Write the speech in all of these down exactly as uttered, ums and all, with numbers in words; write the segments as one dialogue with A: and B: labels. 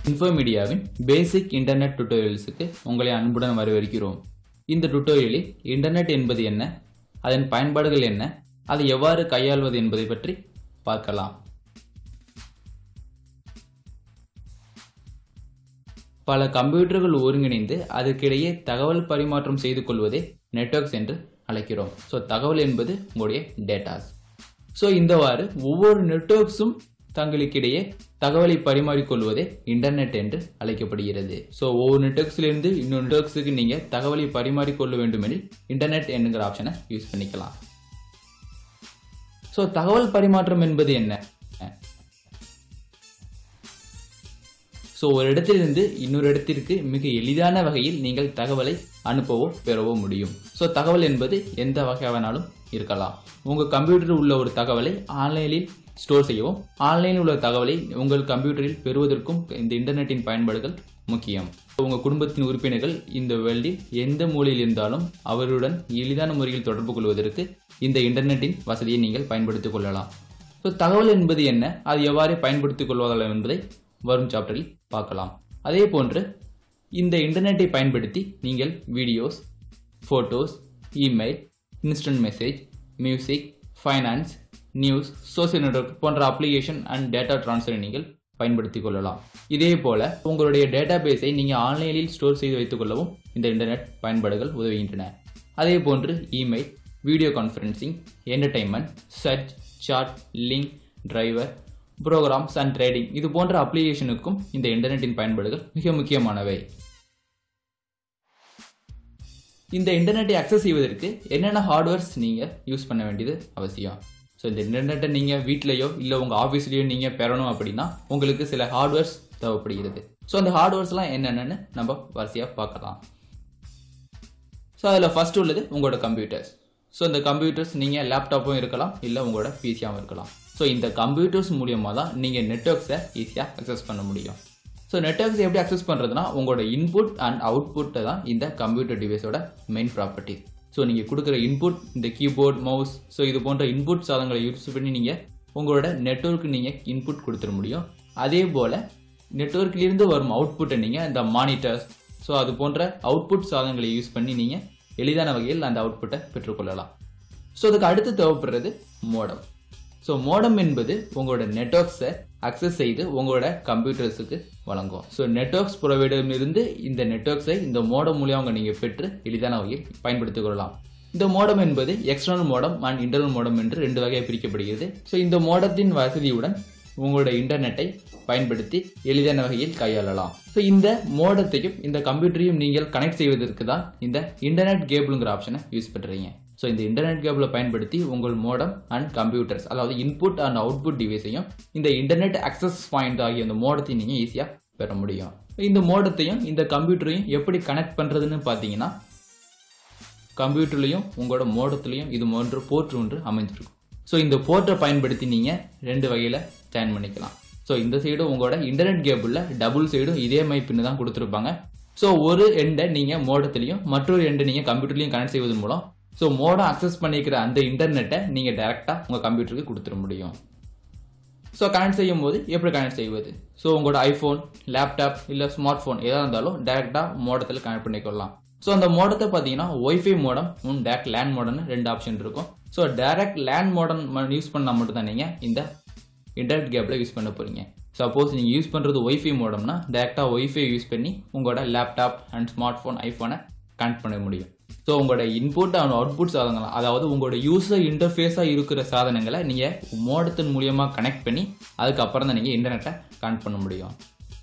A: இன்ஃபோமீடியாவின் பேசிக் internet டுட்டோரியல்ஸுக்கு உங்களை அன்புடன் வரவேற்கிறோம். இந்த டுட்டோரியலில் இன்டர்நெட் என்பது என்ன, அதன் பயன்பாடுகள் என்ன, அதை எவ்வாறு கையாள்வது என்பதை பற்றி பார்க்கலாம். பல கம்ப்யூட்டர்கள் ஒருங்கிணைந்து அதற்கிடையே தகவல் பரிமாற்றம் செய்து கொள்வதே நெட்வொர்க்ஸ் என்று அழைக்கிறோம். ஸோ தகவல் என்பது உங்களுடைய டேட்டாஸ். ஸோ இந்தவாறு ஒவ்வொரு நெட்வொர்க்ஸும் தங்களுக்கிடையே தகவலை பரிமாறிக்கொள்வதே இன்டர்நெட் என்று அழைக்கப்படுகிறது. ஸோ ஒவ்வொரு நெட்வொர்க்ஸ்லேருந்து இன்னொரு நெட்வொர்க்ஸுக்கு நீங்கள் தகவலை பரிமாறிக்கொள்ள வேண்டுமெனில் இன்டர்நெட் என்கிற ஆப்ஷனை யூஸ் பண்ணிக்கலாம். ஸோ தகவல் பரிமாற்றம் என்பது என்ன? ஸோ ஒரு இடத்திலிருந்து இன்னொரு இடத்திற்கு மிக எளிதான வகையில் நீங்கள் தகவலை அனுப்பவோ பெறவோ முடியும். ஸோ தகவல் என்பது எந்த வகையானாலும் இருக்கலாம். உங்கள் கம்ப்யூட்டரில் உள்ள ஒரு தகவலை ஆன்லைனில் ஸ்டோர் செய்யவும், ஆன்லைனில் உள்ள தகவலை உங்கள் கம்ப்யூட்டரில் பெறுவதற்கும் இந்த இன்டர்நெட்டின் பயன்பாடுகள் முக்கியம். உங்கள் குடும்பத்தின் உறுப்பினர்கள் இந்த வேர்ல்டில் எந்த மூலையில் இருந்தாலும் அவருடன் எளிதான முறையில் தொடர்பு கொள்வதற்கு இந்த இன்டர்நெட்டின் வசதியை நீங்கள் பயன்படுத்திக் கொள்ளலாம். ஸோ தகவல் என்பது என்ன, அது எவ்வாறு பயன்படுத்திக் கொள்வதெல்லாம் என்பதை வரும் சாப்டரில் பார்க்கலாம். அதே போன்று இந்த இன்டர்நெட்டை பயன்படுத்தி நீங்கள் videos, photos, email, instant message, music, finance, news, social network போன்ற அப்ளிகேஷன் அண்ட் டேட்டா டிரான்ஸ்ஃபரை நீங்கள் பயன்படுத்திக் கொள்ளலாம். இதே போல உங்களுடைய டேட்டா பேஸை நீங்கள் ஆன்லைனில் ஸ்டோர் செய்து வைத்துக் கொள்ளவும் இந்த இன்டர்நெட் பயன்பாடுகள் உதவுகின்றன. அதே போன்று email, video conferencing, entertainment, search, chat, link, driver, programs and trading இது போன்ற அப்ளிகேஷனுக்கும் இந்த இன்டர்நெட்டின் பயன்பாடுகள் மிக முக்கியமானவை. இந்த இன்டர்நெட்டை அக்சஸ் செய்வதற்கு என்னென்ன ஹார்ட்வேர்ஸ் நீங்கள் யூஸ் பண்ண வேண்டியது அவசியம். ஸோ இந்த இன்டர்நெட்டை நீங்கள் வீட்லையோ இல்லை உங்கள் ஆஃபீஸ்லையோ நீங்கள் பெறணும் அப்படின்னா உங்களுக்கு சில ஹார்ட்வேர்ஸ் தேவைப்படுகிறது. ஸோ அந்த ஹார்ட்வேர்ஸ்லாம் என்னென்னு நம்ம வரிசையாக பார்க்கலாம். ஸோ அதில் ஃபர்ஸ்ட் உள்ளது உங்களோட கம்ப்யூட்டர்ஸ். ஸோ இந்த கம்ப்யூட்டர்ஸ் நீங்கள் லேப்டாப்பும் இருக்கலாம், இல்லை உங்களோட பிசியாகவும் இருக்கலாம். ஸோ இந்த கம்ப்யூட்டர்ஸ் மூலியமாக தான் நீங்கள் நெட்வொர்க்ஸை ஈஸியாக அக்சஸ் பண்ண முடியும். ஸோ நெட்வொர்க்ஸ் எப்படி அக்சஸ் பண்ணுறதுனா உங்களோட இன்புட் அண்ட் அவுட்புட்டை தான் இந்த கம்ப்யூட்டர் டிவைஸோட மெயின் ப்ராப்பர்ட்டி. ஸோ நீங்கள் கொடுக்குற இன்புட், இந்த கீபோர்ட், மவுஸ், ஸோ இது போன்ற இன்புட் சாதனங்களை யூஸ் பண்ணி நீங்கள் உங்களோட நெட்வொர்க்கு நீங்கள் இன்புட் கொடுத்துட முடியும். அதே போல் நெட்வொர்க்லேருந்து வரும் அவுட்புட்டை நீங்கள் இந்த மானிட்டர்ஸ், ஸோ அது போன்ற அவுட்புட் சாதனங்களை யூஸ் பண்ணி நீங்கள் எளிதான வகையில் அந்த அவுட்புட்டை பெற்றுக்கொள்ளலாம். ஸோ அதுக்கு அடுத்து தேவைப்படுறது மோடம். ஸோ மோடம் என்பது உங்களோட நெட்வொர்க்ஸை அக்சஸ் செய்து உங்களோட கம்ப்யூட்டர்ஸுக்கு வழங்கும். ஸோ நெட்வொர்க்ஸ் ப்ரொவைடரிலிருந்து இந்த நெட்வொர்க்ஸை இந்த மோடம் மூலியமாக நீங்கள் பெற்று எளிதான வகையில் பயன்படுத்திக் கொள்ளலாம். இந்த மோடம் என்பது external modem and internal modem என்று ரெண்டு வகையாக பிரிக்கப்படுகிறது. ஸோ இந்த மோடத்தின் வசதியுடன் உங்களோட இன்டர்நெட்டை பயன்படுத்தி எளிதான வகையில் கையாளலாம். ஸோ இந்த மோடத்தையும் இந்த கம்ப்யூட்டரையும் நீங்கள் கனெக்ட் செய்வதற்கு தான் இந்த இன்டர்நெட் கேபிள்ங்கிற ஆப்ஷனை யூஸ் பண்ணுறீங்க. ஸோ இந்த இன்டர்நெட் கேபிளை பயன்படுத்தி உங்கள் மோடம் அண்ட் கம்ப்யூட்டர்ஸ், அதாவது இன்புட் அண்ட் அவுட்புட் டிவைஸையும் இந்த இன்டர்நெட் அக்சஸ் பாயிண்ட் ஆகிய இந்த மோடத்தை நீங்கள் ஈஸியாக பெற முடியும். இந்த மோடத்தையும் இந்த கம்ப்யூட்டரையும் எப்படி கனெக்ட் பண்ணுறதுன்னு பார்த்தீங்கன்னா, கம்ப்யூட்டர்லையும் உங்களோட மோடத்துலையும் இது போன்ற போர்ட் ஒன்று அமைஞ்சிருக்கும். ஸோ இந்த போர்ட்டை பயன்படுத்தி நீங்கள் ரெண்டு வகையில் ஜாயின் பண்ணிக்கலாம். ஸோ இந்த சைடும் உங்களோட இன்டர்நெட் கேபிளில் டபுள் சைடும் இதே மாதிரி பின்னு தான் கொடுத்துருப்பாங்க. ஸோ ஒரு எண்டை நீங்கள் மோடத்துலையும் மற்றொரு எண்டை நீங்கள் கம்ப்யூட்டர்லையும் கனெக்ட் செய்வதன் மூலம் ஸோ மோடம் அக்சஸ் பண்ணிக்கிற அந்த இன்டர்நெட்டை நீங்கள் டைரெக்டாக உங்கள் கம்ப்யூட்டருக்கு கொடுத்துட முடியும். ஸோ கனெக்ட் செய்யும் போது எப்படி கனெக்ட் செய்வது? ஸோ உங்களோட ஐஃபோன், லேப்டாப் இல்லை ஸ்மார்ட் ஃபோன் எதாக இருந்தாலும் டைரெக்டாக மோடத்தில் கனெக்ட் பண்ணிக்கொள்ளலாம். ஸோ அந்த மோடத்தை பார்த்தீங்கன்னா ஒய்ஃபை மோடம், டேரக்ட் லேண்ட் மோடம்னு ரெண்டு ஆப்ஷன் இருக்கும். So direct land modem use பண்ணால் மட்டும் தான் நீங்கள் இந்த இன்டர்நெட் கேபிளை யூஸ் பண்ண போகிறீங்க. சப்போஸ் நீங்கள் யூஸ் பண்ணுறது ஒய்ஃபை மோடம்னா டேரெக்டாக ஒய்ஃபை யூஸ் பண்ணி உங்களோட லேப்டாப் அண்ட் ஸ்மார்ட் ஃபோன், ஐஃபோனை கனெக்ட் பண்ண முடியும். ஸோ உங்களோட இன்புட் அண்ட் அவுட்புட் சாதனங்கள், அதாவது உங்களோட யூசர் இன்டர்ஃபேஸாக இருக்கிற சாதனங்களை நீங்கள் மோடத்தின் மூலியமாக கனெக்ட் பண்ணி அதுக்கப்புறம் தான் நீங்கள் இன்டர்நெட்டை கனெக்ட் பண்ண முடியும்.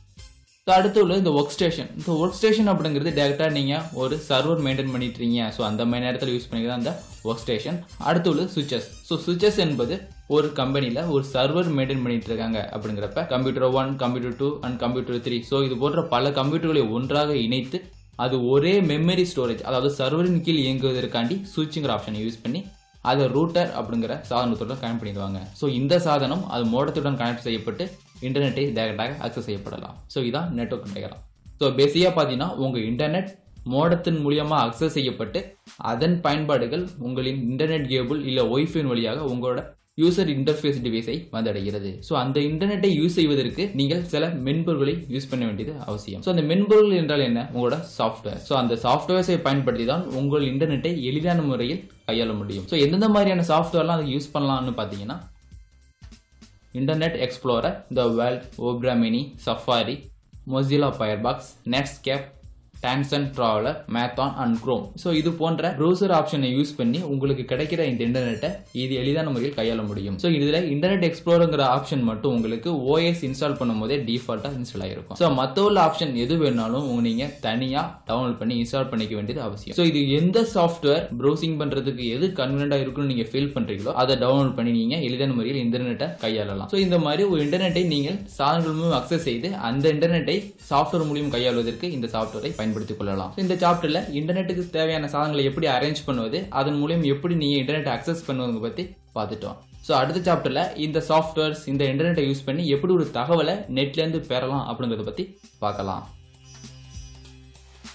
A: ஸோ அடுத்து உள்ளது இந்த ஒர்க் ஸ்டேஷன். இந்த ஒர்க் ஸ்டேஷன் அப்படிங்கிறது டேரெக்டாக நீங்கள் ஒரு சர்வர் மெயின்டைன் பண்ணிட்டு இருக்கீங்க. ஸோ அந்த மாதிரி நேரத்தில் யூஸ் பண்ணிக்கிறது அந்த ஒர்க் ஸ்டேஷன். அடுத்து உள்ளது சுவிச்சஸ். ஸோ சுவிச்சஸ் என்பது ஒரு கம்பெனியில் ஒரு சர்வர் மெயின்டைன் பண்ணிட்டு இருக்காங்க அப்படிங்கிறப்ப computer one, computer two and computer three, so இது போன்ற பல கம்ப்யூட்டர்களை ஒன்றாக இணைத்து அது ஒரே மெமரி ஸ்டோரேஜ், அதாவது சர்வரின் கீழ் இயங்குவதற்காண்டி சுவிட்சுங்கிற ஆப்ஷனை யூஸ் பண்ணி அதை ரூட்டர் அப்படிங்கிற சாதனத்துடன் கனெக்ட் பண்ணிடுவாங்க. ஸோ இந்த சாதனம் அது மோடத்துடன் கனெக்ட் செய்யப்பட்டு இன்டர்நெட்டை டைரக்டாக அக்சஸ் செய்யப்படலாம். ஸோ இதான் நெட்வொர்க் டயக்ராம். ஸோ பேசிக்காக பார்த்தீங்கன்னா உங்கள் இன்டர்நெட் மோடத்தின் மூலியமாக அக்சஸ் செய்யப்பட்டு அதன் பயன்பாடுகள் உங்களின் இன்டர்நெட் கேபிள் இல்லை ஒய்ஃபை வழியாக உங்களோட யூசர் இன்டர்ஃபேஸ் டிவைஸை வந்தடைகிறது. ஸோ அந்த இன்டர்நெட்டை யூஸ் செய்வதற்கு நீங்கள் சில மென்பொருட்களை யூஸ் பண்ண வேண்டியது அவசியம். ஸோ அந்த மென்பொருள் என்றால் என்ன? உங்களோட சாஃப்ட்வேர். ஸோ அந்த சாஃப்ட்வேர்ஸை பயன்படுத்தி தான் உங்கள் இன்டர்நெட்டை எளிதான முறையில் கையாள முடியும். ஸோ எந்தெந்த மாதிரியான சாஃப்ட்வேர்லாம் அதை யூஸ் பண்ணலாம்னு பார்த்தீங்கன்னா Internet Explorer, The World, Opera Mini, Safari, Mozilla Firefox, Netscape, Tencent Traveler, Maxthon and Chrome. So இது போன்ற ப்ரௌசர் ஆப்ஷனை யூஸ் பண்ணி உங்களுக்கு கிடைக்கிற இந்த இன்டர்நெட்டை இது எளிதான முறையில் கையாள முடியும். ஸோ இதுல இன்டர்நெட் எக்ஸ்ப்ளோரங்கிற ஆப்ஷன் மட்டும் உங்களுக்கு ஓஎஸ் இன்ஸ்டால் பண்ணும் போதே டிஃபால்ட்டா இன்ஸ்டால் ஆயிருக்கும். ஸோ மற்ற உள்ள ஆப்ஷன் எது வேணாலும் உங்க நீங்க தனியா டவுன்லோட் பண்ணி இன்ஸ்டால் பண்ணிக்க வேண்டியது அவசியம். ஸோ இது எந்த சாஃப்ட்வேர் ப்ரௌசிங் பண்றதுக்கு எது கன்வீனியன்டா இருக்குன்னு நீங்க ஃபீல் பண்றீங்களோ அதை டவுன்லோட் பண்ணி நீங்க எளிதான முறையில் இன்டர்நெட்டை கையாளலாம். ஸோ இந்த மாதிரி ஒரு இன்டர்நெட்டை நீங்கள் சாதனங்கள் மூலம் அக்சஸ் செய்து அந்த இன்டர்நெட்டை சாஃப்ட்வேர் மூலியம் கையாளுவதற்கு இந்த சாஃப்ட்வேரை பயன்படுத்திக் கொள்ளலாம். இந்த சாப்டர்ல இன்டர்நெட்டுக்கு தேவையான சாதனங்களை எப்படி அரேஞ்ச் பண்ணுவது, அதன் மூலம் எப்படி நீங்க இன்டர்நெட் அக்சஸ் பண்ணுவதை பத்தி பார்த்துட்டோம். ஸோ அடுத்த சாப்டர்ல இந்த சாஃப்ட்வேர்ஸ் இந்த இன்டர்நெட்டை யூஸ் பண்ணி எப்படி ஒரு தகவலை நெட்ல இருந்து பெறலாம் அப்படிங்கறத பத்தி பார்க்கலாம்.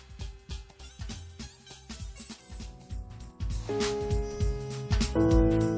B: Thank you.